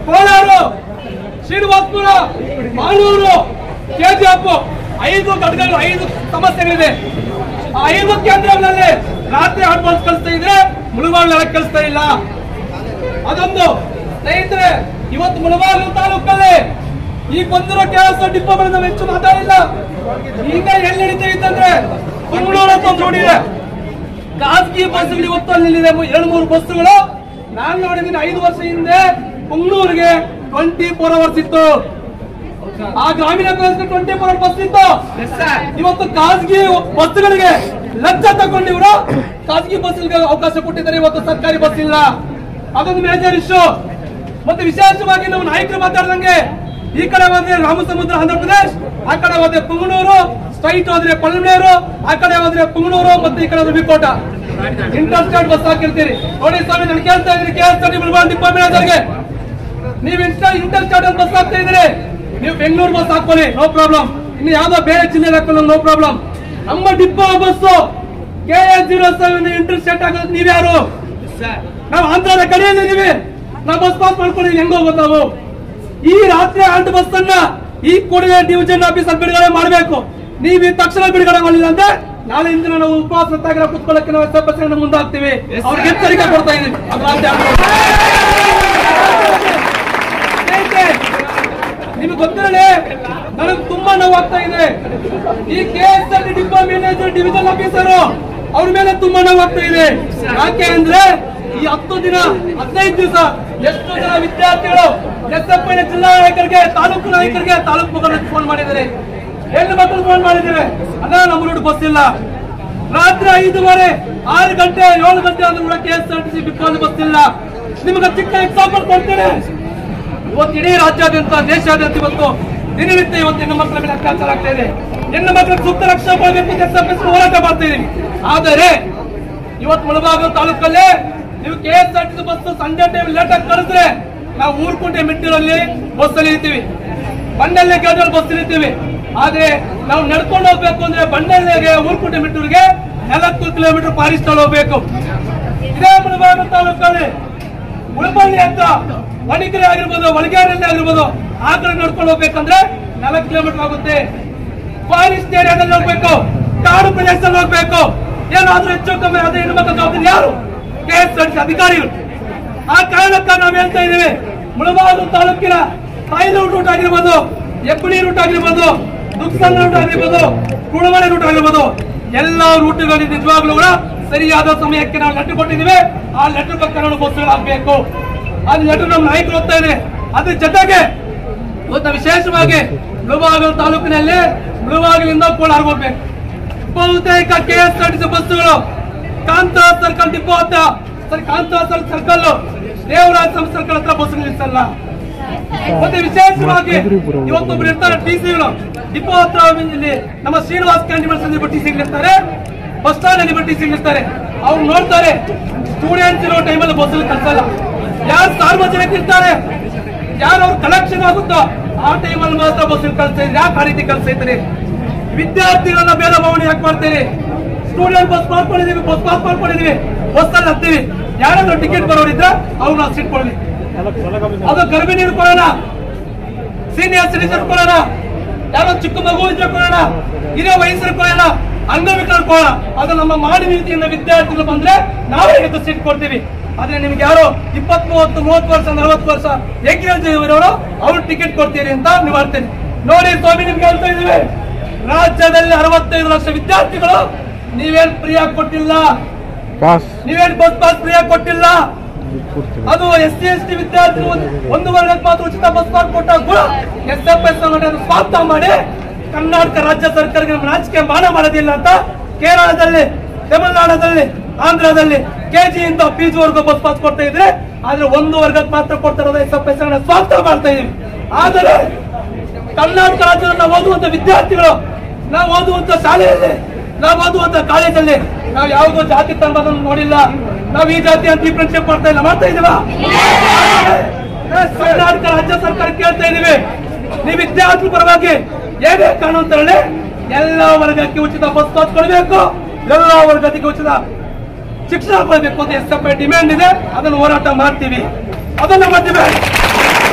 Kolar, Srinivaspur, Malur, KGF 5 ಘಟಕಗಳು 5 ಸಮಸ್ಯೆಗಳಿದೆ. ಆ 5 ಕೇಂದ್ರಗಳಲ್ಲಿ ರಾತ್ರಿ ಆಂಬುಲೆನ್ಸ್ ಕಳಿಸ್ತಾ ಇದ್ರೆ ಮುಳಬಾಗಿಲು ಕಳಿಸ್ತಾ ಇಲ್ಲ. ಅದೊಂದು ಸ್ನೇಹಿತರೆ, ಇವತ್ತು ಮುಳಬಾಗಿಲು ತಾಲೂಕಲ್ಲಿ ಈಗ ಬಂದಿರೋ ಕೆಲಸ ಡಿಪೋ ಮೇಲೆ ಹೆಚ್ಚು ಮಾತಾಡಿಲ್ಲ. ಈಗ ಎಲ್ಲಿ ನಡೀತಾ ಇತ್ತಂದ್ರೆ ಬೆಂಗಳೂರು ಅಂತ ಒಂದು ನೋಡಿದೆ, ಖಾಸಗಿ ಬಸ್ಗಳು ಇವತ್ತು ಅಲ್ಲಿ 2-3 ಬಸ್ಗಳು ನಾನು ನೋಡಿದ್ದೀನಿ. 5 ವರ್ಷ ಹಿಂದೆ ಬೆಂಗಳೂರಿಗೆ 24 ಅವರ್ಸ್ ಇತ್ತು. ಆ ಗ್ರಾಮೀಣ ಪ್ರದೇಶಕ್ಕೆ 24 ಅವರ್ ಬಸ್ ಇತ್ತು. ಇವತ್ತು ಖಾಸಗಿ ಬಸ್ಗಳಿಗೆ ಲಂಚ ತಗೊಂಡು ಇವರು ಖಾಸಗಿ ಬಸ್ಗಳಿಗೆ ಅವಕಾಶ ಕೊಟ್ಟಿದ್ದಾರೆ. ಇವತ್ತು ಸರ್ಕಾರಿ ಬಸ್ ಇಲ್ಲ. ಅದೊಂದು ಮೇಜರ್ ಇಶ್ಯೂ. ಮತ್ತೆ ವಿಶೇಷವಾಗಿ ನಾವು ನಾಯಕರು ಮಾತಾಡ್ದಂಗೆ ಈ ಕಡೆ ಹೋದ್ರೆ ರಾಮಸಮುದ್ರ ಆಂಧ್ರ ಪ್ರದೇಶ್, ಆ ಕಡೆ ಹೋದ್ರೆ ಪುಂಗನೂರು, ಸ್ಟ್ರೈಟ್ ಹೋದ್ರೆ ಪಳನೇರು, ಆ ಕಡೆ ಹೋದ್ರೆ ಪುಂಗನೂರು, ಮತ್ತೆ ಈ ಕಡೆ ಹೋದ್ರೆ ವಿಕೋಟ. ಇಂಟರ್ ಸ್ಟೇಟ್ ಬಸ್ ಹಾಕಿರ್ತೀರಿ ನೋಡಿ ಸ್ವಾಮಿ. ನಾನು ಕೇಳ್ತಾ ಇದ್ದೀನಿ KSRTC ಮುಳಬಾಗಿಲು ಡಿಪೋ ಮ್ಯಾನೇಜರ್ಗೆ, ನೀವು ಇಂಟರ್ ಸ್ಟೇಟ್ ಬಸ್ ಹಾಕ್ತಾ ಇದ್ದೀರಿ, ನೀವು ಬೆಂಗಳೂರು ಬಸ್ ಹಾಕೊಳ್ಳಿ, ನೋ ಪ್ರಾಬ್ಲಮ್. ಇನ್ನು ಯಾವ್ದೋ ಬೇರೆ ಜಿಲ್ಲೆ ಹಾಕೊಳ್ಳೋ ನೋ ಪ್ರಾಬ್ಲಮ್. ನಮ್ಮ depot bus KA07 inter state ಆಗೋದು ನೀವ್ಯಾರು? ನಾವು ಆಂಧ್ರದ ಕಡೆಯಲ್ಲಿದ್ದೀವಿ. ನಾವು ಬಸ್ ಪಾಸ್ ಮಾಡ್ಕೊಂಡಿದ್ದೀವಿ, ಹೆಂಗ್ ಹೋಗೋದು ನಾವು? ಈ ರಾತ್ರಿ ಆಲ್ಟ್ ಬಸ್ ಅನ್ನ ಈ ಕೂಡಲೇ ಡಿವಿಷನ್ ಆಫೀಸರ್ ಬಿಡುಗಡೆ ಮಾಡಬೇಕು. ನೀವು ಈ ತಕ್ಷಣ ಬಿಡುಗಡೆ ಮಾಡಲಿಲ್ಲ ಅಂದ್ರೆ ನಾಳೆಯಿಂದ ನಾವು ಉಪವಾಸ ಸತ್ಯಾಗ್ರಹ ಕೂತ್ಕೊಳ್ಳಕ್ಕೆ ನಾವು ಸ್ವಲ್ಪ ಮುಂದಾಗ್ತೀವಿ. ಅವ್ರಿಗೆ ಎಚ್ಚರಿಕೆ ಕೊಡ್ತಾ ಇದ್ದೀವಿ. ನಿಮ್ಗೆ ಗೊತ್ತಿರಲಿ, ನನಗೆ ತುಂಬಾ ನೋವಾಗ್ತಾ ಇದೆ. ಈ KSRTC depot manager division officer ಅವ್ರ ಮೇಲೆ ತುಂಬಾ ನೋವಾಗ್ತಾ ಇದೆ. ಯಾಕೆ ಅಂದ್ರೆ ಈ 10 ದಿನ 15 ದಿವಸ ಎಷ್ಟು ಜನ ವಿದ್ಯಾರ್ಥಿಗಳು SFI ಜಿಲ್ಲಾ ನಾಯಕರಿಗೆ, ತಾಲೂಕು ನಾಯಕರಿಗೆ, ತಾಲೂಕು ಮುಖಂಡರಿಗೆ ಫೋನ್ ಮಾಡಿದ್ದಾರೆ, ಹೆಣ್ಣು ಮಕ್ಕಳು ಫೋನ್ ಮಾಡಿದ್ದೇವೆ. ಅಣ್ಣ ನಮ್ಮ ರೂಟ್ ಬಸ್ ಇಲ್ಲ. ರಾತ್ರಿ 5:30, 6 ಗಂಟೆ 7 ಗಂಟೆ ಆದ್ರೂ ಕೂಡ KSRTC ಡಿಪೋ ಬಸ್ ಇಲ್ಲ. ನಿಮಗೆ ಚಿಕ್ಕ ಎಕ್ಸಾಂಪಲ್ ಕೊಡ್ತೇನೆ. ಇವತ್ತು ಇಡೀ ರಾಜ್ಯಾದ್ಯಂತ, ದೇಶಾದ್ಯಂತ ಇವತ್ತು ದಿನನಿತ್ಯ ಇವತ್ತು ಹೆಣ್ಣು ಮಕ್ಕಳ ಮೇಲೆ ಅತ್ಯಾಚಾರ ಆಗ್ತಾ ಇದೆ. ಹೆಣ್ಣು ಮಕ್ಕಳಿಗೆ ಸೂಕ್ತ ರಕ್ಷಣೆ ಕೊಡಬೇಕು ಅಂತ ಹೋರಾಟ ಮಾಡ್ತಾ ಇದೀವಿ. ಆದರೆ ಇವತ್ತು ಮುಳಬಾಗಿಲು ತಾಲೂಕಲ್ಲಿ ನೀವು KSRTC ಬಸ್ ಸಂಜೆ ಟೈಮ್ ಲೇಟ್ ಆಗಿ ಕಳಿಸಿದ್ರೆ ನಾವು ಊರ್ಕುಂಟೆ ಮೆಟ್ಟಿಲಲ್ಲಿ ಬಸ್ ಅಲ್ಲಿ ಇರ್ತೀವಿ, ಬಂಡಲ್ಲೆ ಗೇಟಲ್ಲಿ ಬಸ್ ಇರ್ತೀವಿ. ಆದ್ರೆ ನಾವು ನಡ್ಕೊಂಡು ಹೋಗ್ಬೇಕು ಅಂದ್ರೆ ಬಂಡಲ್ಲೆಗೆ ಊರ್ಕುಂಟೆ ಮೆಟ್ಟೂರಿಗೆ 4 ಕಿಲೋಮೀಟರ್ ಪಾರಿಸ್ತಾ ಹೋಗ್ಬೇಕು. ಇದೇ ಮುಳಬಾಗಿಲು ತಾಲೂಕಲ್ಲಿ ಉಳಬಳ್ಳಿ ಅಂತ ವಣಿಕೆರೆ ಆಗಿರ್ಬೋದು, ಒಳಗೇರಲ್ಲಿ ಆಗಿರ್ಬೋದು, ಆ ಕಡೆ ನಡ್ಕೊಂಡು ಹೋಗ್ಬೇಕಂದ್ರೆ 4 ಕಿಲೋಮೀಟರ್ ಆಗುತ್ತೆ. ಫಾರೆಸ್ಟ್ ಏರಿಯಾದಲ್ಲಿ ಹೋಗ್ಬೇಕು, ಕಾಡು ಪ್ರದೇಶದಲ್ಲಿ ಹೋಗ್ಬೇಕು. ಏನಾದ್ರೂ ಹೆಚ್ಚು ಕಮ್ಮಿ ಅದೇ ಹೆಣ್ಣು ಮಕ್ಕಳ ಜವಾಬ್ದಾರಿ ಯಾರು? KSRTC ಅಧಿಕಾರಿಗಳು. ಆ ಕಾರಣಕ್ಕ ನಾವ್ ಹೇಳ್ತಾ ಇದೀವಿ, ಮುಳಬಾಗಿಲು ತಾಲೂಕಿನ ಕಾಯ್ಲೂರು ರೂಟ್ ಆಗಿರ್ಬೋದು, ಹೆಬ್ಬಳಿ ರೂಟ್ ಆಗಿರ್ಬೋದು, ದುಕ್ಸಂದ್ರ ರೂಟ್ ಆಗಿರ್ಬೋದು, ಕುಳಮಳೆ ರೂಟ್ ಆಗಿರ್ಬೋದು, ಎಲ್ಲಾ ರೂಟ್ಗಳಲ್ಲಿ ನಿಜವಾಗ್ಲೂ ಕೂಡ ಸರಿಯಾದ ಸಮಯಕ್ಕೆ ನಾವು ಲೆಟರ್ ಕೊಟ್ಟಿದ್ದೀವಿ. ಆ ಲೆಟರ್ ಪ್ರಕಾರ ಬಸ್ಗಳು ಆಗ್ಬೇಕು. ಅದು ಲೆಟರ್ ನಮ್ಮ ನಾಯಕರು ಹೋಗ್ತಾ ಇದೆ. ಅದ್ರ ಜೊತೆಗೆ ಇವತ್ತು ವಿಶೇಷವಾಗಿ ಮುಳಬಾಗಿಲು ತಾಲೂಕಿನಲ್ಲಿ ಮುಳಬಾಗಿಲಿಂದ ಕೋಲಾರ ಹೋಗ್ಬೇಕು. ಬಹುತೇಕ KSRTC ಬಸ್ಸುಗಳು ಕಾಂತಾ ಸರ್ಕಲ್ ಡಿಪೋ ಹತ್ರ, ಕಾಂತಾ ಸರ್ಕಲ್, ದೇವರಾಜ ಸರ್ಕಲ್ ಹತ್ರ ಬಸ್ ನಿಲ್ಲಿಸಲ್ಲ. ಮತ್ತೆ ವಿಶೇಷವಾಗಿ ಇವತ್ತೊಬ್ರು ಇರ್ತಾರೆ TCಗಳು ಡಿಪೋ ಹತ್ರ. ಇಲ್ಲಿ ನಮ್ಮ ಶ್ರೀನಿವಾಸ ಕ್ಯಾಂಡಿಮೆಂಟ್ಸ್ TC ಇರ್ತಾರೆ, ಬಸ್ ಸ್ಟಾಂಡ್ ಅಲ್ಲಿ TC ಇರ್ತಾರೆ. ಅವ್ರು ನೋಡ್ತಾರೆ ಸ್ಟೂಡೆಂಟ್ಸ್ ಇರೋ ಟೈಮಲ್ಲಿ ಬಸ್ ಕಳ್ಸಲ್ಲ. ಯಾರು ಸಾರ್ವಜನಿಕ ಇರ್ತಾರೆ, ಯಾರು ಅವ್ರ ಕಲೆಕ್ಷನ್ ಆಗುತ್ತೋ ಆ ಟೈಮಲ್ಲಿ ಮಾತ್ರ ಬಸ್ ಕಳ್ಸ್ತಾ ಇದ್ರೆ ಯಾಕೆ ಆ ರೀತಿ ಕಳ್ಸ್ತಾ ಇದ್ದಾರೆ? ವಿದ್ಯಾರ್ಥಿಗಳನ್ನ ಬೇರೆ ಭಾವನೆ ಯಾಕೆ ಮಾಡ್ತೀರಿ? ಸ್ಟೂಡೆಂಟ್ ಬಸ್ ಮಾಡ್ಕೊಂಡಿದೀವಿ, ಬಸ್ ಪಾಸ್ ಮಾಡ್ಕೊಂಡಿದೀವಿ, ಬಸ್ ಅಲ್ಲಿ ಹತ್ತೀವಿ. ಯಾರಾದ್ರೂ ಟಿಕೆಟ್ ಬರೋರಿದ್ರೆ ಅವ್ರು ನಾವು ಸೀಟ್ ಕೊಡ್ಲಿ. ಅದು ಗರ್ಭಿಣಿ ಕೊಡೋಣ, ಸೀನಿಯರ್ ಸಿಟಿಜನ್ ಕೊಡೋಣ, ಯಾರೋ ಚಿಕ್ಕ ಮಗು ಇದ್ರೆ ಕೊಡೋಣ, ಹಿರಿಯ ವಯಸ್ಸರು ಕೊಡೋಣ, ಅಂಗವಿಕಲರು ಕೊಡೋಣ. ಅದು ನಮ್ಮ ಮಾನವೀಯತೆಯಿಂದ ವಿದ್ಯಾರ್ಥಿಗಳು ಬಂದ್ರೆ ನಾವೇ ಸೀಟ್ ಕೊಡ್ತೀವಿ. ಆದ್ರೆ ನಿಮ್ಗೆ ಯಾರೋ 20, 30, 30 ವರ್ಷ 40 ವರ್ಷ ಏಕೀಕರಣ ಇರೋರು ಅವ್ರು ಟಿಕೆಟ್ ಕೊಡ್ತೀರಿ ಅಂತ ನೀವು ಹೇಳ್ತೀರಿ. ನೋಡಿ ಸ್ವಾಮಿ, ನಿಮ್ಗೆ ಹೇಳ್ತಾ ಇದೀವಿ, ರಾಜ್ಯದಲ್ಲಿ 65 ಲಕ್ಷ ವಿದ್ಯಾರ್ಥಿಗಳು ನೀವೇನ್ ಫ್ರೀಯಾಗಿ ಕೊಟ್ಟಿಲ್ಲ, ನೀವೇನ್ ಬಸ್ ಪಾಸ್ ಫ್ರೀಯಾಗಿ ಕೊಟ್ಟಿಲ್ಲ. ಅದು SC ST ವಿದ್ಯಾರ್ಥಿಗಳು ಒಂದು ವರ್ಗಕ್ಕೆ ಮಾತ್ರ ಉಚಿತ ಬಸ್ ಪಾಸ್ ಕೊಟ್ಟಾಗ ಕೂಡ SFI ಸಂಘಟನೆ ಸ್ವಾಗತ ಮಾಡಿ ಕರ್ನಾಟಕ ರಾಜ್ಯ ಸರ್ಕಾರಕ್ಕೆ ರಾಜಕೀಯ ಮಾನ ಮಾಡೋದಿಲ್ಲ ಅಂತ ಕೇರಳದಲ್ಲಿ, ತಮಿಳುನಾಡಲ್ಲಿ, ಆಂಧ್ರದಲ್ಲಿ KG ಇಂದ PG ವರ್ಗ ಬಸ್ ಪಾಸ್ ಕೊಡ್ತಾ ಇದ್ರೆ, ಆದ್ರೆ ಒಂದು ವರ್ಗಕ್ಕೆ ಮಾತ್ರ ಕೊಡ್ತಾ ಇರೋದು SFI ಸಂಘಟನೆ ಸ್ವಾಗತ ಮಾಡ್ತಾ ಇದೀವಿ. ಆದರೆ ಕರ್ನಾಟಕ ರಾಜ್ಯದಲ್ಲಿ ನಾವು ಓದುವಂತ ವಿದ್ಯಾರ್ಥಿಗಳು, ನಾವು ಓದುವಂತ ಶಾಲೆಯಲ್ಲಿ, ನಾವು ಓದುವಂತ ಕಾಲೇಜಲ್ಲಿ ನಾವು ಯಾವುದೋ ಜಾತಿ ಧರ್ಮವನ್ನು ನೋಡಿಲ್ಲ. ನಾವು ಈ ಜಾತಿ ಅಂತ ಡಿಫ್ರೆನ್ಶಿಯೇಟ್ ಮಾಡ್ತಾ ಇಲ್ಲ, ಮಾಡ್ತಾ ಇದೀವ? ಕರ್ನಾಟಕ ರಾಜ್ಯ ಸರ್ಕಾರ ಕೇಳ್ತಾ ಇದೀವಿ, ನೀವು ವಿದ್ಯಾರ್ಥಿ ಪರವಾಗಿ ಏನೇ ಕಾನೂನು ತರಲಿ, ಎಲ್ಲಾ ವರ್ಗಕ್ಕೆ ಉಚಿತ ಬಸ್ ಪಾಸ್ ಕೊಡಬೇಕು, ಎಲ್ಲಾ ವರ್ಗಕ್ಕೆ ಉಚಿತ ಶಿಕ್ಷಣ ಕೊಡಬೇಕು ಅಂತ SFI ಡಿಮ್ಯಾಂಡ್ ಇದೆ. ಅದನ್ನು ಹೋರಾಟ ಮಾಡ್ತೀವಿ, ಅದನ್ನು ಮಾಡ್ತೀವಿ.